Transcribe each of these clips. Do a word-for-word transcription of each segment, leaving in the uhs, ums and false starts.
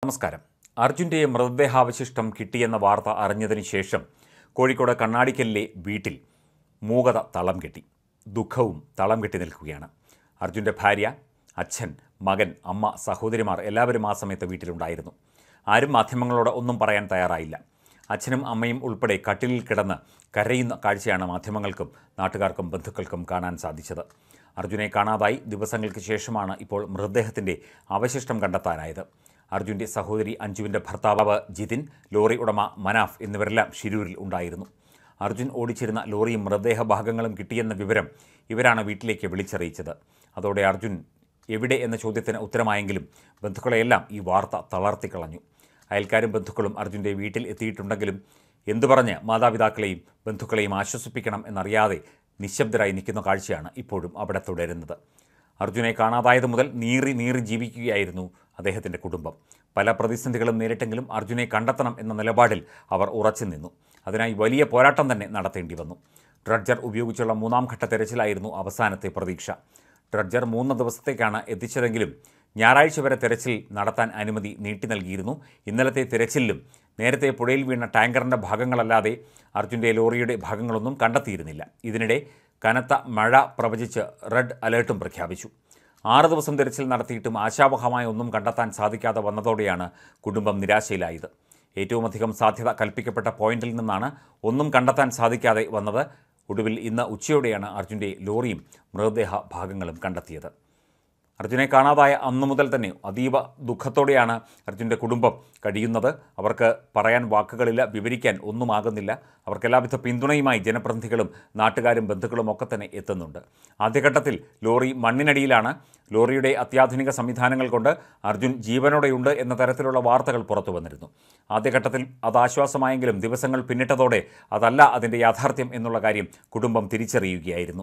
നമസ്കാരം. അർജുൻ്റെ മൃതദേഹാവശിഷ്ടം കിട്ടിയെന്ന വാർത്ത അറിഞ്ഞതിന് ശേഷം കോഴിക്കോട് കണ്ണാടിക്കലിലെ വീട്ടിൽ മൂകത തളം കെട്ടി, ദുഃഖവും തളം കെട്ടി നിൽക്കുകയാണ്. അർജുൻ്റെ ഭാര്യ, അച്ഛൻ, മകൻ, അമ്മ, സഹോദരിമാർ എല്ലാവരും ആ സമയത്ത് വീട്ടിലുണ്ടായിരുന്നു. ആരും മാധ്യമങ്ങളോട് ഒന്നും പറയാൻ തയ്യാറായില്ല. അച്ഛനും അമ്മയും ഉൾപ്പെടെ കട്ടിലിൽ കിടന്ന് കരയുന്ന കാഴ്ചയാണ് മാധ്യമങ്ങൾക്കും നാട്ടുകാർക്കും ബന്ധുക്കൾക്കും കാണാൻ സാധിച്ചത്. അർജുനെ കാണാതായി ദിവസങ്ങൾക്ക് ശേഷമാണ് ഇപ്പോൾ മൃതദേഹത്തിൻ്റെ അവശിഷ്ടം കണ്ടെത്താനായത്. അർജുൻ്റെ സഹോദരി അഞ്ജുവിൻ്റെ ഭർത്താവ് ജിതിൻ, ലോറി ഉടമ മനാഫ് എന്നിവരെല്ലാം ഷിരൂരിൽ ഉണ്ടായിരുന്നു. അർജുൻ ഓടിച്ചിരുന്ന ലോറിയും മൃതദേഹ ഭാഗങ്ങളും കിട്ടിയെന്ന വിവരം ഇവരാണ് വീട്ടിലേക്ക് വിളിച്ചറിയിച്ചത്. അതോടെ അർജുൻ എവിടെ എന്ന ചോദ്യത്തിന് ഉത്തരമായെങ്കിലും ബന്ധുക്കളെയെല്ലാം ഈ വാർത്ത തളർത്തിക്കളഞ്ഞു. അയൽക്കാരും ബന്ധുക്കളും അർജുൻ്റെ വീട്ടിൽ എത്തിയിട്ടുണ്ടെങ്കിലും എന്തു പറഞ്ഞ് മാതാപിതാക്കളെയും ബന്ധുക്കളെയും ആശ്വസിപ്പിക്കണം എന്നറിയാതെ നിശബ്ദരായി നിൽക്കുന്ന കാഴ്ചയാണ് ഇപ്പോഴും അവിടെ തുടരുന്നത്. അർജുനെ കാണാതായത് മുതൽ നീറി നീറി ജീവിക്കുകയായിരുന്നു അദ്ദേഹത്തിൻ്റെ കുടുംബം. പല പ്രതിസന്ധികളും നേരിട്ടെങ്കിലും അർജുനെ കണ്ടെത്തണം എന്ന നിലപാടിൽ അവർ ഉറച്ചു നിന്നു. അതിനായി വലിയ പോരാട്ടം തന്നെ നടത്തേണ്ടി വന്നു. ഡ്രഡ്ജർ ഉപയോഗിച്ചുള്ള മൂന്നാം ഘട്ട തെരച്ചിലായിരുന്നു അവസാനത്തെ പ്രതീക്ഷ. ഡ്രഡ്ജർ മൂന്ന് ദിവസത്തേക്കാണ് എത്തിച്ചതെങ്കിലും ഞായറാഴ്ച വരെ തെരച്ചിൽ നടത്താൻ അനുമതി നീട്ടി നൽകിയിരുന്നു. ഇന്നലത്തെ തിരച്ചിലിലും നേരത്തെ പുഴയിൽ വീണ ടാങ്കറിൻ്റെ ഭാഗങ്ങളല്ലാതെ അർജുൻ്റെ ലോറിയുടെ ഭാഗങ്ങളൊന്നും കണ്ടെത്തിയിരുന്നില്ല. ഇതിനിടെ കനത്ത മഴ പ്രവചിച്ച് റെഡ് അലേർട്ടും പ്രഖ്യാപിച്ചു. ആറ് ദിവസം തിരച്ചിൽ നടത്തിയിട്ടും ആശാവഹമായ ഒന്നും കണ്ടെത്താൻ സാധിക്കാതെ വന്നതോടെയാണ് കുടുംബം നിരാശയിലായത്. ഏറ്റവുമധികം സാധ്യത കൽപ്പിക്കപ്പെട്ട പോയിന്റിൽ നിന്നാണ് ഒന്നും കണ്ടെത്താൻ സാധിക്കാതെ വന്നത്. ഒടുവിൽ ഇന്ന് ഉച്ചയോടെയാണ് അർജുൻ്റെ ലോറിയും മൃതദേഹ ഭാഗങ്ങളും കണ്ടെത്തിയത്. അർജുനെ കാണാതായ അന്നു മുതൽ തന്നെ അതീവ ദുഃഖത്തോടെയാണ് അർജുൻ്റെ കുടുംബം കഴിയുന്നത്. അവർക്ക് പറയാൻ വാക്കുകളില്ല, വിവരിക്കാൻ ഒന്നുമാകുന്നില്ല. അവർക്കെല്ലാവിധ പിന്തുണയുമായി ജനപ്രതിനിധികളും നാട്ടുകാരും ബന്ധുക്കളും ഒക്കെ തന്നെ എത്തുന്നുണ്ട്. ആദ്യഘട്ടത്തിൽ ലോറി മണ്ണിനടിയിലാണ്. ലോറിയുടെ അത്യാധുനിക സംവിധാനങ്ങൾ കൊണ്ട് അർജുൻ ജീവനോടെയുണ്ട് എന്ന തരത്തിലുള്ള വാർത്തകൾ പുറത്തു വന്നിരുന്നു. ആദ്യഘട്ടത്തിൽ അത് ആശ്വാസമായെങ്കിലും ദിവസങ്ങൾ പിന്നിട്ടതോടെ അതല്ല അതിൻ്റെ യാഥാർത്ഥ്യം എന്നുള്ള കാര്യം കുടുംബം തിരിച്ചറിയുകയായിരുന്നു.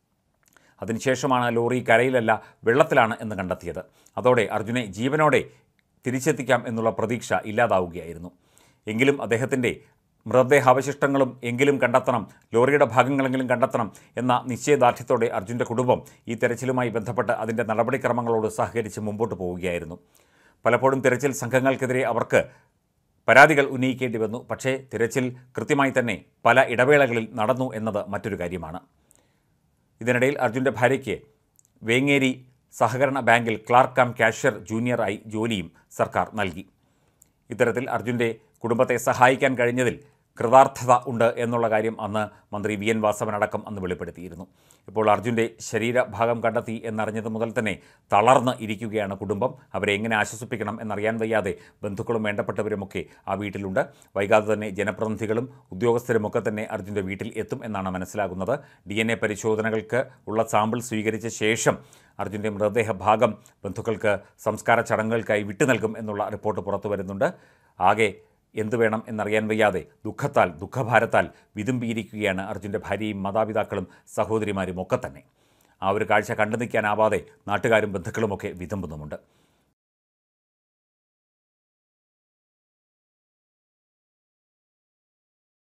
അതിനുശേഷമാണ് ലോറി കരയിലല്ല വെള്ളത്തിലാണ് എന്ന് കണ്ടെത്തിയത്. അതോടെ അർജുനെ ജീവനോടെ തിരിച്ചെത്തിക്കാം എന്നുള്ള പ്രതീക്ഷ ഇല്ലാതാവുകയായിരുന്നു. എങ്കിലും അദ്ദേഹത്തിൻ്റെ മൃതദേഹാവശിഷ്ടങ്ങളും എങ്കിലും കണ്ടെത്തണം, ലോറിയുടെ ഭാഗങ്ങളെങ്കിലും കണ്ടെത്തണം എന്ന നിശ്ചയദാർഢ്യത്തോടെ അർജുൻ്റെ കുടുംബം ഈ തെരച്ചിലുമായി ബന്ധപ്പെട്ട് അതിൻ്റെ നടപടിക്രമങ്ങളോട് സഹകരിച്ച് മുമ്പോട്ട് പോവുകയായിരുന്നു. പലപ്പോഴും തിരച്ചിൽ സംഘങ്ങൾക്കെതിരെ അവർക്ക് പരാതികൾ ഉന്നയിക്കേണ്ടി വന്നു. പക്ഷേ തിരച്ചിൽ കൃത്യമായി തന്നെ പല ഇടവേളകളിൽ നടന്നു എന്നത് മറ്റൊരു കാര്യമാണ്. ഇതിനിടയിൽ അർജുൻ്റെ ഭാര്യയ്ക്ക് വേങ്ങേരി സഹകരണ ബാങ്കിൽ ക്ലാർക്ക് കം കാഷ്യർ ജൂനിയറായി ജോലിയും സർക്കാർ നൽകി. ഇത്തരത്തിൽ അർജുൻ്റെ കുടുംബത്തെ സഹായിക്കാൻ കഴിഞ്ഞതിൽ കൃതാർത്ഥത ഉണ്ട് എന്നുള്ള കാര്യം അന്ന് മന്ത്രി വി എൻ വാസവനടക്കം അന്ന് വെളിപ്പെടുത്തിയിരുന്നു. ഇപ്പോൾ അർജുൻ്റെ ശരീരഭാഗം കണ്ടെത്തി എന്നറിഞ്ഞത് മുതൽ തന്നെ തളർന്ന് ഇരിക്കുകയാണ് കുടുംബം. അവരെ എങ്ങനെ ആശ്വസിപ്പിക്കണം എന്നറിയാൻ വയ്യാതെ ബന്ധുക്കളും വേണ്ടപ്പെട്ടവരുമൊക്കെ ആ വീട്ടിലുണ്ട്. വൈകാതെ തന്നെ ജനപ്രതിനിധികളും ഉദ്യോഗസ്ഥരുമൊക്കെ തന്നെ അർജുൻ്റെ വീട്ടിൽ എത്തും എന്നാണ് മനസ്സിലാകുന്നത്. ഡി എൻ എ പരിശോധനകൾക്ക് ഉള്ള സാമ്പിൾ സ്വീകരിച്ച ശേഷം അർജുൻ്റെ മൃതദേഹ ഭാഗം ബന്ധുക്കൾക്ക് സംസ്കാര ചടങ്ങുകൾക്കായി വിട്ടു നൽകും എന്നുള്ള റിപ്പോർട്ട് പുറത്തു വരുന്നുണ്ട്. ആകെ എന്തു വേണം എന്നറിയാൻ വയ്യാതെ ദുഃഖത്താൽ ദുഃഖഭാരത്താൽ വിതുമ്പിയിരിക്കുകയാണ് അർജുൻ്റെ ഭാര്യയും മാതാപിതാക്കളും സഹോദരിമാരും ഒക്കെ തന്നെ. ആ ഒരു കാഴ്ച കണ്ടു നിൽക്കാനാവാതെ നാട്ടുകാരും ബന്ധുക്കളുമൊക്കെ വിതുമ്പുന്നുമുണ്ട്.